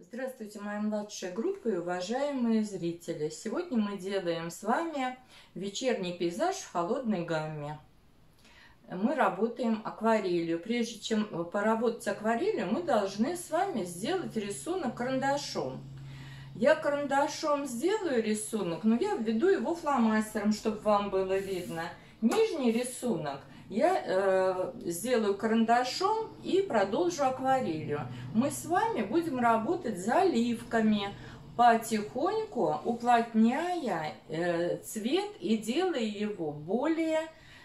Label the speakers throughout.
Speaker 1: Здравствуйте, моя младшая группа и уважаемые зрители! Сегодня мы делаем с вами вечерний пейзаж в холодной гамме. Мы работаем акварелью. Прежде чем поработать акварелью, мы должны с вами сделать рисунок карандашом. Я карандашом сделаю рисунок, но я введу его фломастером, чтобы вам было видно. Нижний рисунок я сделаю карандашом и продолжу акварелью. Мы с вами будем работать заливками, потихоньку уплотняя цвет и делая его более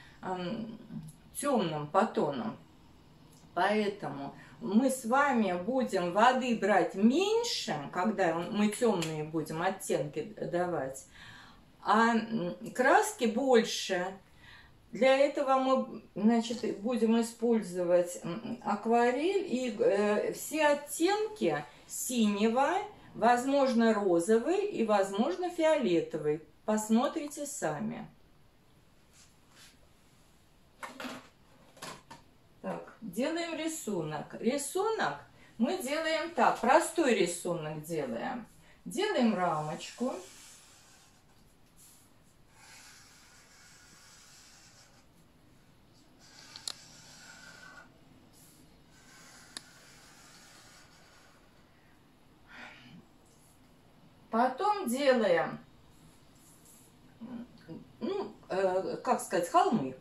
Speaker 1: темным по тону. Поэтому мы с вами будем воды брать меньше, когда мы темные будем оттенки давать, а краски больше. Для этого мы, будем использовать акварель и все оттенки синего, возможно, розовый и, возможно, фиолетовый. Посмотрите сами. Так, делаем рисунок. Рисунок мы делаем так, простой рисунок делаем. Делаем рамочку. Потом делаем, холмы.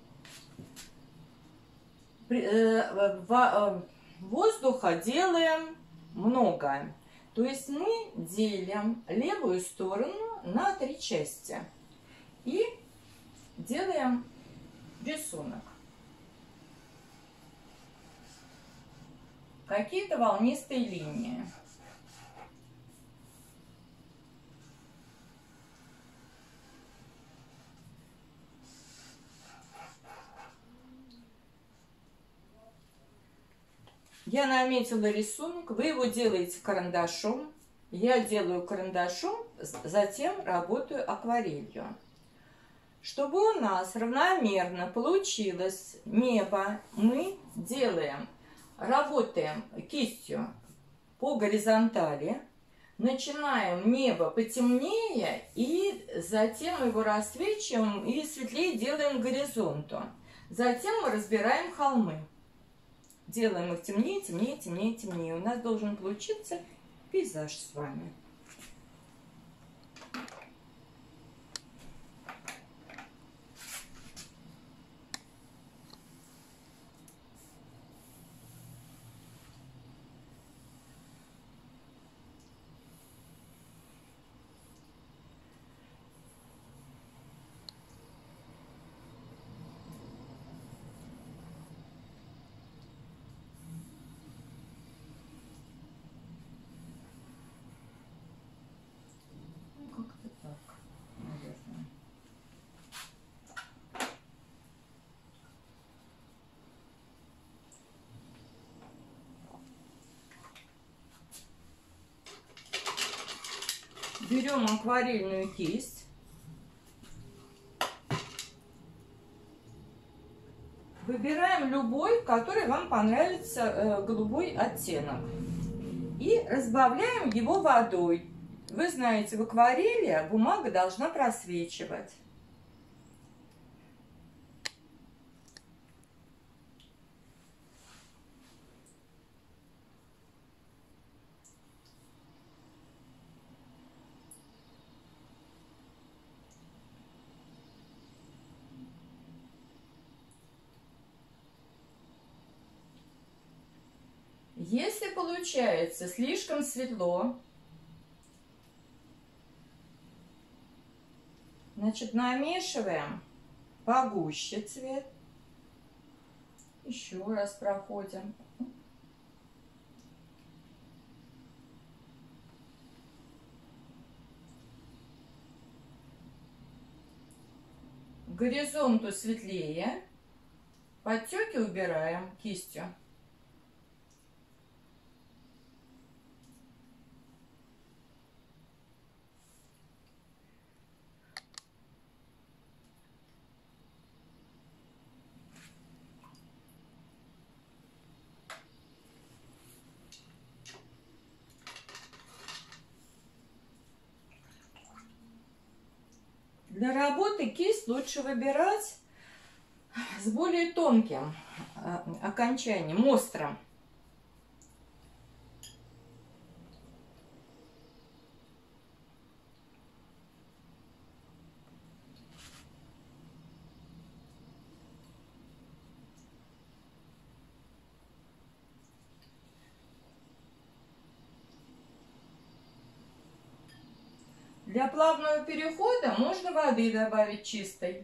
Speaker 1: Воздуха делаем много. То есть мы делим левую сторону на 3 части. И делаем рисунок. Какие-то волнистые линии. Я наметила рисунок, вы его делаете карандашом, я делаю карандашом, затем работаю акварелью. Чтобы у нас равномерно получилось небо, мы работаем кистью по горизонтали, начинаем небо потемнее и затем его рассвечиваем и светлее делаем к горизонту. Затем мы разбираем холмы. Делаем их темнее, темнее, темнее, темнее. У нас должен получиться пейзаж с вами. Берем акварельную кисть. Выбираем любой, который вам понравится, голубой оттенок. И разбавляем его водой. Вы знаете, в акварели бумага должна просвечивать. Если получается слишком светло, намешиваем погуще цвет. Еще раз проходим. К горизонту светлее. Подтеки убираем кистью. Для работы кисть лучше выбирать с более тонким окончанием, острым. Для плавного перехода можно воды добавить чистой.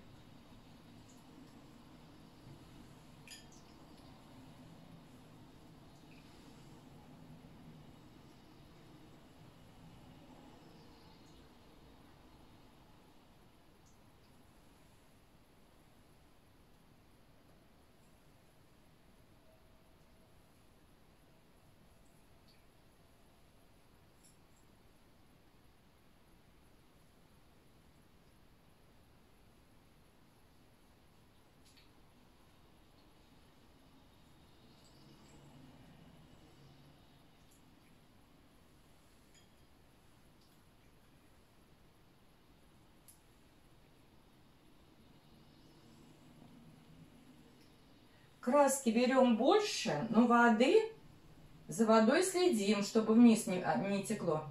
Speaker 1: Краски берем больше, но за водой следим, чтобы вниз не текло.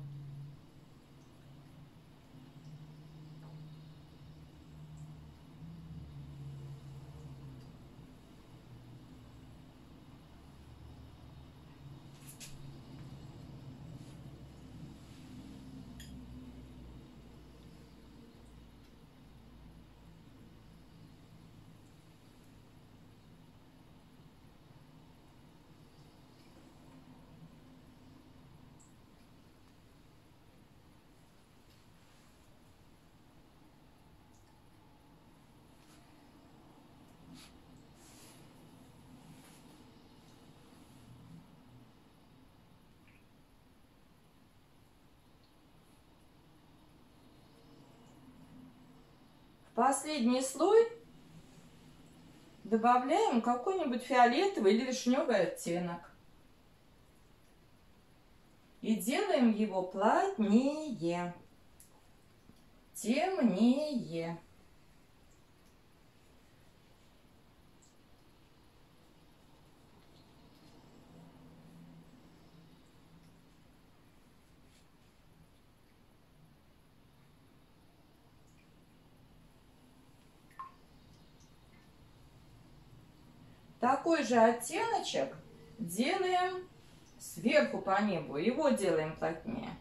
Speaker 1: В последний слой добавляем какой-нибудь фиолетовый или вишневый оттенок. И делаем его плотнее, темнее. Такой же оттеночек делаем сверху по небу. Его делаем плотнее.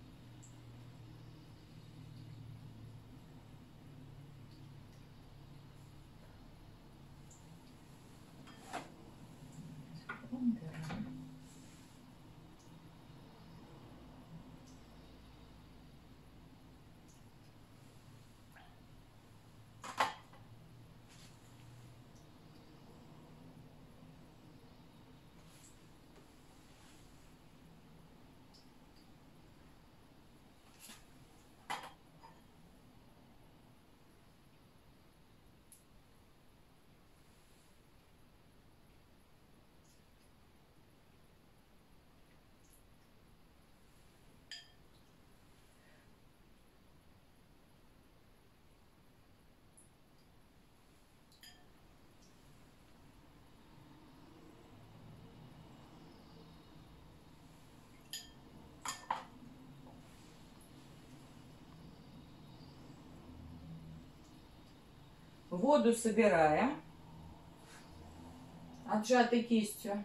Speaker 1: Воду собираем отжатой кистью.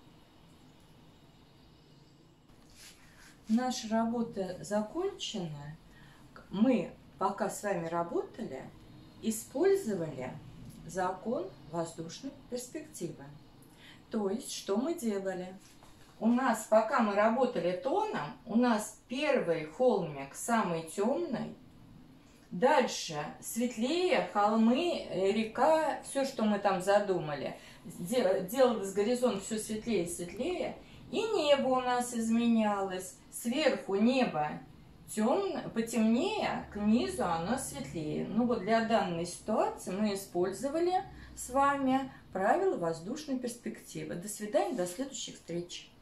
Speaker 1: Наша работа закончена. Мы, пока с вами работали, использовали закон воздушной перспективы. То есть, что мы делали? У нас, пока мы работали тоном, у нас первый холмик самый темный, дальше светлее холмы, река, все, что мы там задумали. Делалось горизонт все светлее и светлее. И небо у нас изменялось. Сверху небо потемнее, к низу оно светлее. Ну вот для данной ситуации мы использовали с вами правила воздушной перспективы. До свидания, до следующих встреч.